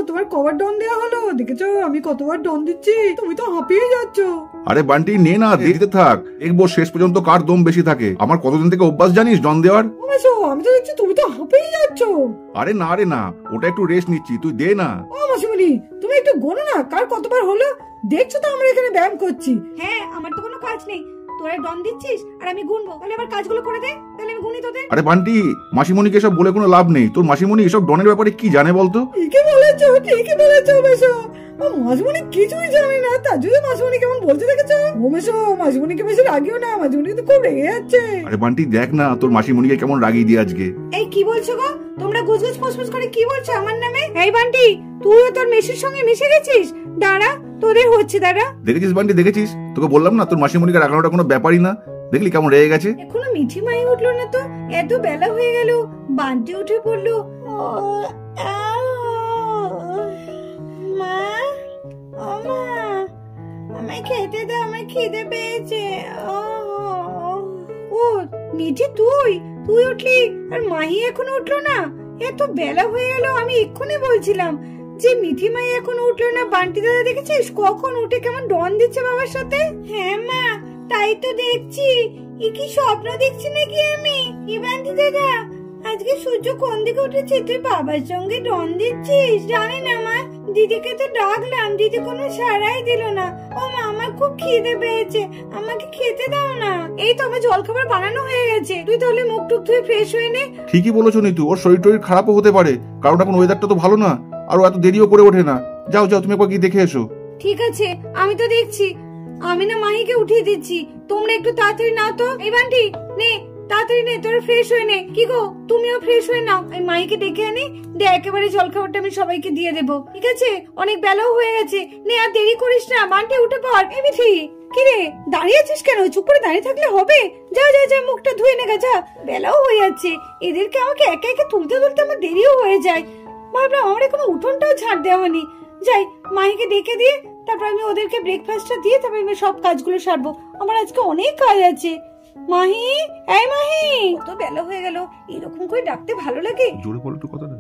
তোমার কবার ডন দেওয়া হলো? দেখেছো আমি কতবার ডন দিচ্ছি, তুমি তো হাঁপিয়ে যাচ্ছ। আরে বান্টি নে না, দিতে থাক, দেখবো শেষ পর্যন্ত কার দম বেশি থাকে। আমার কতদিন থেকে অভ্যাস জানিস ডন দেওয়ার। আমি তো দেখছি তুমি তো হাঁপিয়ে যাচ্ছ। আরে না রে না, ওটা একটু রেস্ট নিচ্ছি, তুই দে না। ও মাসিমণি, তুমি একটু গোনো না কার কতবার হলো। দেখছো তো আমরা এখানে ব্যায়াম করছি। হ্যাঁ, আমার তো কোনো কাজ নেই, তোরা ডন দিচ্ছিস আর আমি গুনবো। তাহলে আমার কাজগুলো করে দে, তাহলে আমি গুনি তোদের। আরে বান্টি, মাসিমণিকে এসব বলে কোনো লাভ নেই। তোর মাসিমণি এসব ডনের ব্যাপারে কি জানে বলতো? ঠিকই বলেছো, ঠিকই বলেছো মেশো। মাসিমণি কিছুই জানে না, তার জন্য মাসিমণি কেমন বলতে দেখেছো। ও মেশো, মাসিমণিকে বেশি রাগিও না, মাসিমণি তো খুব রেগে যাচ্ছে। আরে বান্টি দেখ না, তোর মাসিমণিকে কেমন রাগিয়ে দিয়ে আজকে। এই কি বলছো গো তোমরা? গুজগুজ ফুসফুস করে কি বলছো আমার নামে? এই বান্টি, তুইও তোর মেশির সঙ্গে মিশে গেছিস। দাঁড়া, তোদের হচ্ছে, দাঁড়া। দেখেছিস বান্টি, দেখেছিস? তোকে বললাম না তোর মাসিমণিকে রাগানোটা কোনো ব্যাপারই না। দেখলি কেমন রেগে গেছে। এখনো মিঠি মাই উঠলো না তো, এত বেলা হয়ে গেল। বান্টি উঠে পড়লো। মা, ও মা, আমায় খেতে দাও, আমার খিদে পেয়েছে। ও মিঠি, তুই উঠলি আর মাহি এখনো উঠলো না? এত বেলা হয়ে গেল। আমি এক্ষুনি বলছিলাম যে মিঠি মাই এখনো উঠলো না। বান্টি দাদা দেখেছিস কখন উঠে কেমন ডন দিচ্ছে বাবার সাথে? হ্যাঁ মা, তাই তো দেখছি। এ কি স্বপ্ন দেখছি নাকি আমি? কি বান্টি দাদা, আজকে সূর্য কোন দিকে উঠেছে? তুই বাবার সঙ্গে ডন দিচ্ছিস? জানি না মা, দিদিকে তো ডাকলাম, দিদি কোনো সাড়াই দিল না। ও মা, আমার খুব খিদে পেয়েছে, আমাকে খেতে দাও না। এই তো আমার জল খাবার বানানো হয়ে গেছে, তুই তাহলে মুখ টুক ধুয়ে ফ্রেশ হয়ে নে। ঠিকই বলেছো নিতু, ওর শরীর টরীর খারাপও হতে পারে, কারণ এখন ওয়েদারটা তো ভালো না, আর এত দেরিও করে ওঠে না। যাও যাও, তুমি একবার গিয়ে দেখে এসো। ঠিক আছে, আমি তো দেখছি। আমি না মাহিকে উঠিয়ে দিচ্ছি, তোমরা একটু তাড়াতাড়ি নাও তো। এই বান্টি নে, তাড়াতাড়ি নে, তোরা ফ্রেশ হয়ে নে। কি গো, তুমিও ফ্রেশ হয়ে নাও। আমি মাইকে ডেকে আনি, দে একেবারে জলখাবারটা আমি সবাইকে দিয়ে দেবো। ঠিক আছে, অনেক বেলাও হয়ে গেছে। নে আর দেরি করিস না, বান্টি উঠে পড়। এমনি কি রে, দাঁড়িয়ে আছিস কেন? চুপ করে দাঁড়িয়ে থাকলে হবে? যা যা যা, মুখটা ধুয়ে নে, যা। বেলাও হয়ে যাচ্ছে, এদেরকে আমাকে একে একে তুলতে তুলতে আমার দেরিও হয়ে যায়। ভাবলাম আমার এখনো উঠোনটাও ঝাড় দেওয়া হয়নি। যাই, মাহিকে ডেকে দিয়ে তারপর আমি ওদেরকে ব্রেকফাস্টটা দিয়ে তারপর আমি সব কাজগুলো সারবো। আমার আজকে অনেক কাজ আছে। মাহি, এই মাহি, কত বেলা হয়ে গেল, এরকম করে ডাকতে ভালো লাগে। জোরে বল একটু কথাটা।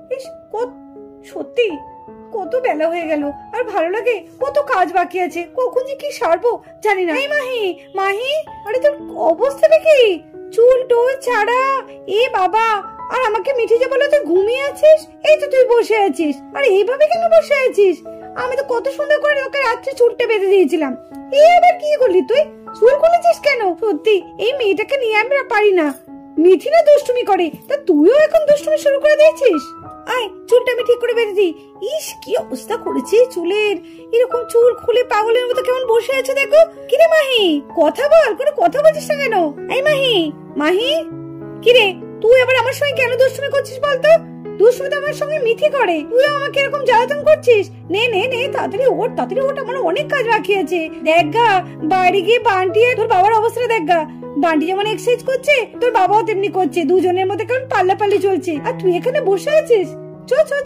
সত্যি কত বেলা হয়ে গেল, আর ভালো লাগে। কত কাজ বাকি আছে, কখন যে কি সারবো জানি না। এই মাহি, মাহি, আরে তোর অবস্থাটা কি? চুল টোল ছাড়া, এ বাবা। আর আমাকে মিঠি যে বলো তুই ঘুমিয়ে আছিস, এই তো তুই বসে আছিস। আর এইভাবে কেন বসে আছিস? আমি তো কত সুন্দর করে ওকে রাত্রে চুলটা বেঁধে দিয়েছিলাম। এই আবার কি করলি তুই? চুল খুলেছিস কেন? সত্যি এই মেয়েটাকে নিয়ে আমি পারি না। মিঠি না দুষ্টুমি করে, তা তুইও এখন দুষ্টুমি শুরু করে দিয়েছিস। আয়, চুলটা আমি ঠিক করে বেঁধে দিই। ইস, কি অবস্থা করেছে চুলের। এরকম চুল খুলে পাগলের মতো কেমন বসে আছে দেখো। কিরে মাহি, কথা বল, কোনো কথা বলছিস না কেন? এই মাহি, মাহি, কিরে তুই আবার আমার সঙ্গে কেন দুষ্টুমি করছিস বলতো? দুষ্টুমি তো আমার সঙ্গে মিঠি করে, তুইও আমাকে এরকম জ্বালাতন করছিস। নে নে নে, তাড়াতাড়ি ওঠ, তাড়াতাড়ি ওঠ, আমার অনেক কাজ বাকি আছে। দেখ গা, বাড়ি গিয়ে বান্টি তোর বাবার অবস্থা দেখ গা। বান্টি যেমন এক্সারসাইজ করছে, তোর বাবাও তেমনি করছে। দুজনের মধ্যে কেমন পাল্লাপাল্লি চলছে, আর তুই এখানে বসে আছিস। চ চ চ।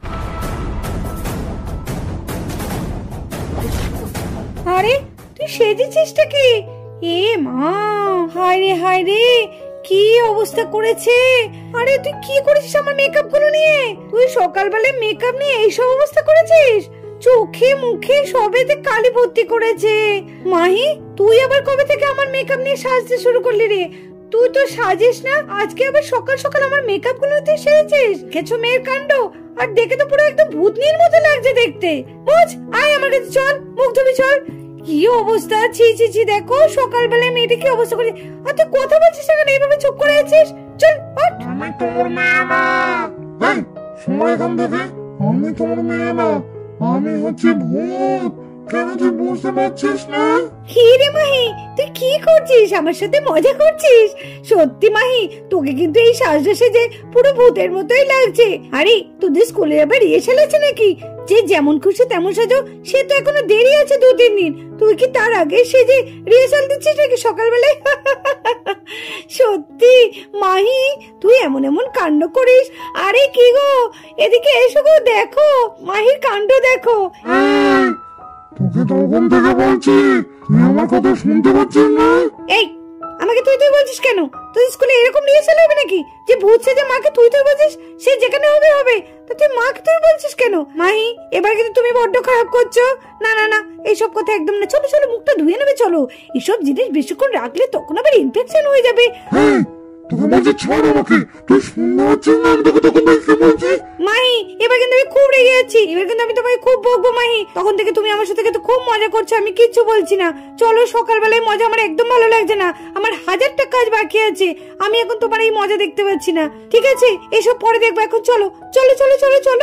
আরে তুই সেজেছিসটা কি? এ মা, হায় রে হায় রে, কি অবস্থা করেছে। আরে তুই কি করেছিস আমার মেকআপ গুলো নিয়ে? তুই সকালবেলায় মেকআপ নিয়ে এইসব অবস্থা করেছিস? চোখে মুখে সবেতে কালি ভর্তি করেছে। মাহি, তুই আবার কবে থেকে আমার মেকআপ নিয়ে সাজতে শুরু করলি রে? তুই তো সাজিস না, আজকে আবার সকাল সকাল আমার মেকআপ গুলো তুই সেরেছিস। কেছো মেয়ের কাণ্ড। আর দেখে তো পুরো একদম ভূতনির মতো লাগছে দেখতে। বুঝ, আয় আমার কাছে চল, মুখ ধুবি চল। কি অবস্থা, ছি ছি ছি, দেখো সকালবেলায় মেয়েটা কি অবস্থা করে। আর তুই কথা বলছিস না কেন? এইভাবে চুপ করে আছিস? চল ওঠ। আমি তোর মেয়ে না। এই সময় এখান থেকে, আমি তোর মেয়ে না, আমি হচ্ছে ভূত। কেন তুই বুঝতে পারছিস না? কি রে মাহি, তুই কি করছিস? আমার সাথে মজা করছিস? সত্যি মাহি, তোকে কিন্তু এই সাজটা সেজে পুরো ভূতের মতোই লাগছে। আরে তোদের স্কুলে আবার রিহার্সাল আছে নাকি? যে যেমন খুশি তেমন সাজো, সে তো এখনো দেরি আছে 2-3 দিন। তুই কি তার আগে সেজে রিহার্সাল দিচ্ছিস নাকি সকালবেলায়? সত্যি মাহি, তুই এমন এমন কাণ্ড করিস। আরে কি গো, এদিকে এসো গো, দেখো মাহির কাণ্ড দেখো। তোকে তখন থেকে বলছি, তুই আমার কথা শুনতে পাচ্ছিস না? এই, আমাকে তুই তুই বলছিস কেন? তোর স্কুলে এরকম রিহার্সাল হবে নাকি যে ভূত সেজে মাকে তুই তুই বলছিস? সে যেখানে হবে হবে, তা তুই মাকে তুমি বলছিস কেন? মাহি, এবার কিন্তু তুমি বড্ড খারাপ করছো। না না না, এইসব কথা একদম না। চলো চলো, মুখটা ধুয়ে নেবে চলো। এসব জিনিস বেশিক্ষণ রাখলে তখন আবার ইনফেকশন হয়ে যাবে। তোকে বলছি ছাড় আমাকে, তুই শুনতে পাচ্ছিস না আমি তোকে তখন দেখতে বলছি? মাহি, এবার কিন্তু আমি খুব রেগে যাচ্ছি। এবার কিন্তু আমি তোমাকে খুব বকবো মাহি। তখন থেকে তুমি আমার সাথে কিন্তু খুব মজা করছো, আমি কিচ্ছু বলছি না। চলো, সকালবেলায় মজা আমার একদম ভালো লাগছে না। আমার 1000টা কাজ বাকি আছে, আমি এখন তোমার এই মজা দেখতে পাচ্ছি না। ঠিক আছে, এসব পরে দেখবো, এখন চলো চলো চলো চলো চলো।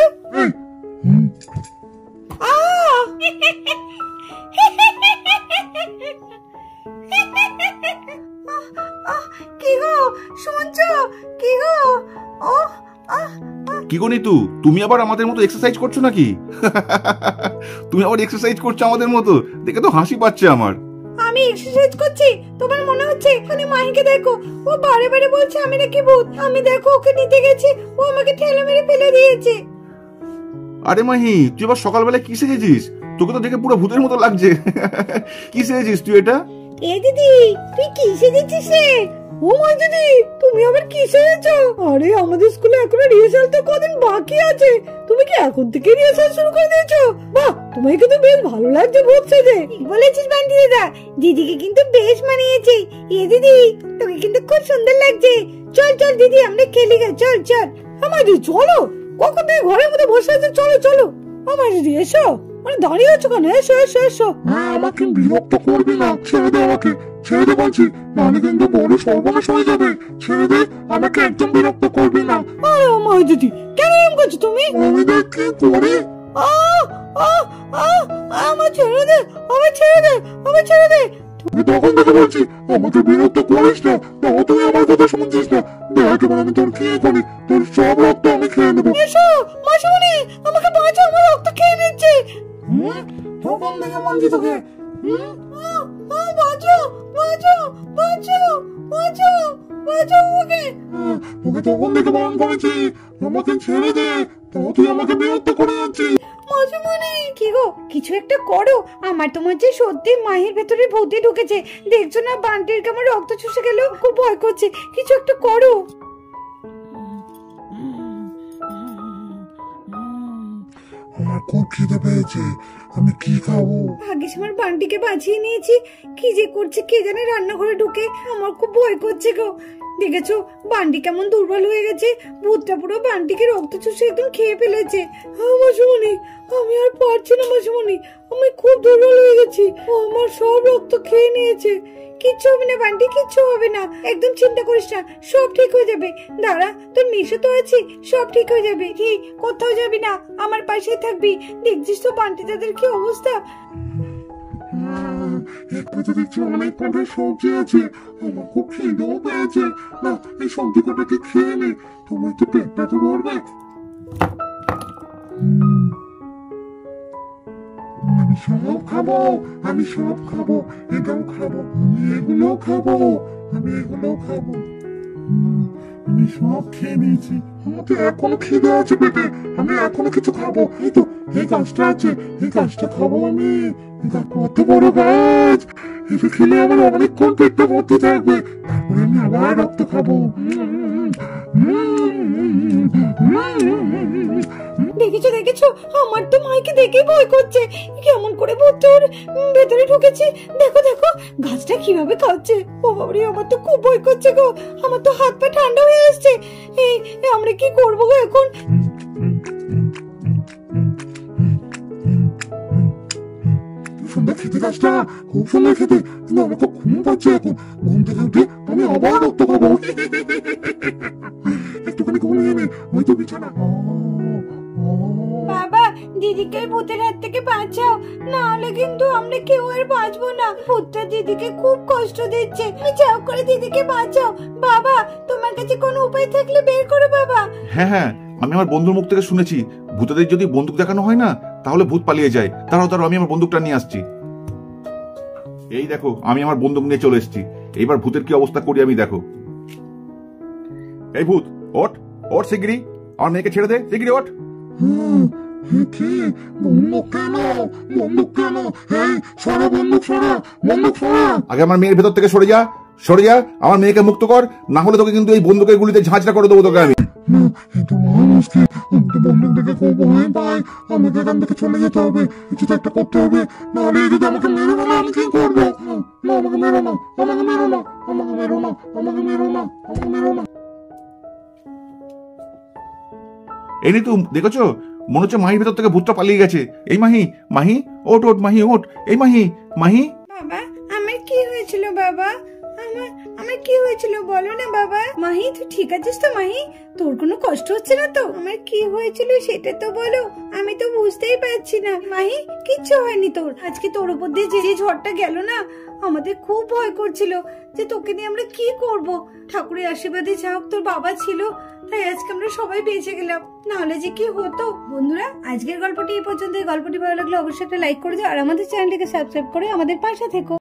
কি গো শুনছো? কি গো? কি গো নিতু, তুমি আবার আমাদের মতো এক্সারসাইজ করছো নাকি? তুমি আবার এক্সারসাইজ করছো আমাদের মতো, দেখে তো হাসি পাচ্ছে আমার। আমি এক্সারসাইজ করছি? তোমার মনে হচ্ছে? এখানে মাহিকে দেখো, ও বারে বারে বলছে আমি নাকি ভূত। আমি দেখো ওকে নিতে গেছি, ও আমাকে ঠেলে মেরে ফেলে দিয়েছে। আরে মাহি, তুই আবার সকালবেলা কি সেজেছিস? তোকে তো দেখে পুরো ভূতের মতো লাগছে। কি সেজেছিস তুই এটা? এ দিদি, তুই কি সেজেছিস রে? ও মা দিদি, তুমি আবার কি সেজেছো? আরে আমাদের স্কুলে এখনো রিহার্সাল তো কদিন বাকি আছে, তুমি কি এখন থেকে রিহার্সাল শুরু করে দিয়েছো? বাহ, তোমাকে কিন্তু বেশ ভালো লাগছে ভূত সেজে। বলেছিস বান্টি দাদা, দিদিকে কিন্তু বেশ মানিয়েছে। এ দিদি, তোকে কিন্তু খুব সুন্দর লাগছে। চল চল দিদি, আমরা খেলি গে, চল চল। আমার দিদি চলো, কখন থেকে ঘরের মধ্যে বসে আছে, চলো চলো। আমার দিদি এসো, মানে দাঁড়িয়ে আছো কেন? এসো এসো এসো। আমাকে বিরক্ত করবি না, ছেড়ে দে আমাকে, ছেড়ে দে বলছি, নাহলে কিন্তু বড় সর্বনাশ হয়ে যাবে। ছেড়ে দে আমাকে, একদম বিরক্ত করবি না। আরে আমার দিদি, কেন এরকম করছো তুমি? আমি দেখ কি করি। আমার ছেড়ে দে, আমার ছেড়ে দে, আমার ছেড়ে দে। আমি তখন থেকে বলছি আমাকে বিরক্ত করিস না, তাও তুই আমার কথা শুনছিস না। দেখ এবার আমি তোর কি করি, তোর সব রক্ত আমি খেয়ে নেবো। এসো মাসিমণি, আমাকে বাঁচাও, আমার রক্ত খেয়ে নিচ্ছে। তখন থেকে বলছি তোকে, বাঁচাও বাঁচাও বাঁচাও বাঁচাও বাঁচাও আমাকে। তোকে তখন থেকে বারণ করেছি আমাকে ছেড়ে দে, তাও তুই আমাকে বিরক্ত করে যাচ্ছিস। মাসিমণি, কি গো, কিছু একটা করো। আমার তো মনে হচ্ছে সত্যি মাহির ভেতরে ভূতে ঢুকেছে। দেখছো না বান্টির কেমন রক্ত চুষে গেল, খুব ভয় করছে। কিছু একটা করো। আমার খুব খিদে পেয়েছে, আমি কি খাবো? ভাগ্যিস আমার বান্টিকে বাঁচিয়ে নিয়েছি। কি যে করছে কে জানে রান্নাঘরে ঢুকে, আমার খুব ভয় করছে গো। দেখেছো বান্টি কেমন দুর্বল হয়ে গেছে? ভূতটা পুরো বান্টিকে রক্ত চুষে একদম খেয়ে ফেলেছে। মাসিমণি, আমি আর পারছি না মাসিমণি, আমি খুব দুর্বল হয়ে গেছি। ও আমার সব রক্ত খেয়ে নিয়েছে। কিচ্ছু হবে না বান্টি, কিচ্ছু হবে না, একদম চিন্তা করিস না, সব ঠিক হয়ে যাবে। দাঁড়া, তোর মিশো তো আছে, সব ঠিক হয়ে যাবে। কি, কোথাও যাবি না, আমার পাশেই থাকবি। দেখছিস তো বান্টি তাদের কি অবস্থা। একটু দেখছি অনেক কটা সবজি আছে, আমার খুব খিদেও পেয়েছে। না, এই সবজি কটাকে খেয়ে নে, তোমার তো পেটটা তো ভরবে। আমি সব খাবো, আমি সব খাবো, এটাও খাবো, আমি এগুলো খাবো, আমি এগুলো খাবো। আমি সব খেয়ে নিয়েছি, আমাকে এখনো খিদে আছে পেটে, আমি এখনো কিছু খাবো। এই তো এই গাছটা আছে, এই গাছটা খাবো আমি। এটা কত বড় গাছ, এটা খেলে আমার অনেকক্ষণ পেটটা ভর্তি থাকবে, তারপরে আমি আবার রক্ত খাবো। দেখেছো দেখেছো, আমার তো মাইকে দেখেই ভয় করছে। কেমন করে ভূতটার ভেতরে ঢুকেছে। দেখো দেখো গাছটা কিভাবে খাচ্ছে। ও বাবারে, আমার তো খুব ভয় করছে গো, আমার তো হাত পা ঠান্ডা হয়ে আসছে। এই আমরা কি করবো গো এখন? সুন্দর খেতে গাছটা, খুব সুন্দর খেতে, কিন্তু আমার তো ঘুম পাচ্ছে এখন। ঘুম থেকে উঠে আমি আবার রক্ত খাবো। একটুখানি ঘুমিয়ে নে, ওই তো বিছানা। বাবা, দিদিকে ভূতের হাত থেকে বাঁচাও, না হলে কিন্তু আমরা কেউ আর বাঁচবো না। ভূতটা দিদিকে খুব কষ্ট দিচ্ছে, যাও করে দিদিকে বাঁচাও। বাবা, তোমার কাছে কোনো উপায় থাকলে বের করো বাবা। হ্যাঁ হ্যাঁ, আমি আমার বন্ধুর মুখ থেকে শুনেছি ভূতেদের যদি বন্দুক দেখানো হয় না, তাহলে ভূত পালিয়ে যায়। তারাও আমি আমার বন্দুকটা নিয়ে আসছি। এই দেখো, আমি আমার বন্দুক নিয়ে চলে এসেছি। এইবার ভূতের কি অবস্থা করি আমি, দেখো। এই ভূত, ওঠ ওঠ শিগগিরি, আমার মেয়েকে ছেড়ে দে, শিগগিরি ওঠ। কি বন্দুক কেন, বন্দুক কেন? এই সরা বন্দুক, সরা বন্দুক, সরা। আগে আমার মেয়ের ভেতর থেকে সরে যা, সরে যা, আমার মেয়েকে মুক্ত কর, না হলে তোকে কিন্তু এই বন্দুকের গুলিতে ঝাঁঝরা করে দেবো তোকে আমি। না, এটা মহা মুশকিল। আমি তো বন্দুক দেখে খুব ভয় পাই। আমাকে এখান থেকে চলে যেতে হবে, কিছু তো একটা করতে হবে, নাহলে যদি আমাকে মেরে ফেলে আমি কি করবো? না, আমাকে মেরো না, আমাকে মেরো না, আমাকে মেরো না, আমাকে মেরো না, আমাকে মেরো না। এই ঋতু দেখেছো, মনে হচ্ছে মাহির ভেতর থেকে ভূতটা পালিয়ে গেছে। এই মাহি, মাহি ওঠ ওঠ, মাহি ওঠ। এই মাহি, মাহি। বাবা আমার কি হয়েছিল বাবা? আমার আমার কি হয়েছিল বলো না বাবা। মাহি তুই ঠিক আছিস তো মাহি? তোর কোনো কষ্ট হচ্ছে না তো? আমার কি হয়েছিল সেটা তো বলো, আমি তো বুঝতেই পারছি না। মাহি কিচ্ছু হয়নি তোর। আজকে তোর উপর দিয়ে যে ঝড়টা গেল না, আমাদের খুব ভয় করছিল যে তোকে নিয়ে আমরা কি করব। ঠাকুরের আশীর্বাদে যা হোক তোর বাবা ছিল, তাই আজকে আমরা সবাই বেঁচে গেলাম, নাহলে যে কি হতো। বন্ধুরা আজকের গল্পটি এই পর্যন্ত। এই গল্পটি ভালো লাগলে অবশ্যই একটা লাইক করে দিও আর আমাদের চ্যানেলটিকে সাবস্ক্রাইব করে আমাদের পাশে থেকো।